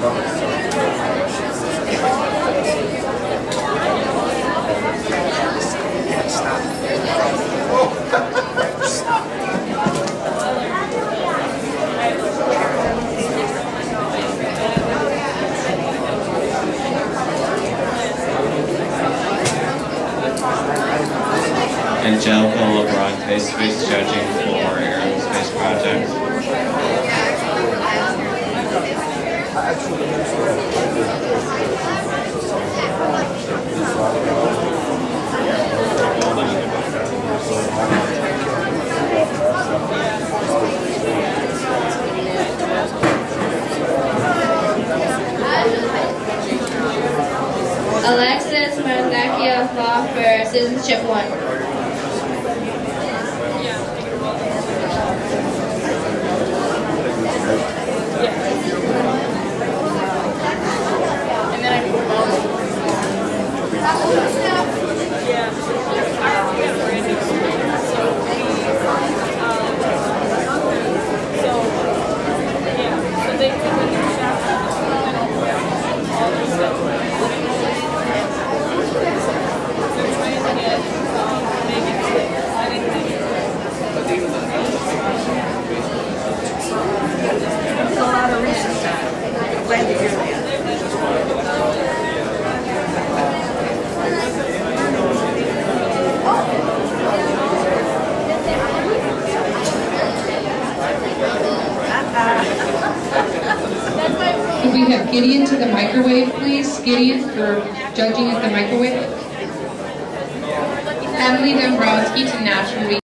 Angelica LeBron face-to-face judging for aerospace project. Alexis Marzakio Law for Citizenship 1. Could we have Gideon to the microwave, please? Gideon for judging at the microwave. Emily Dombrowski to National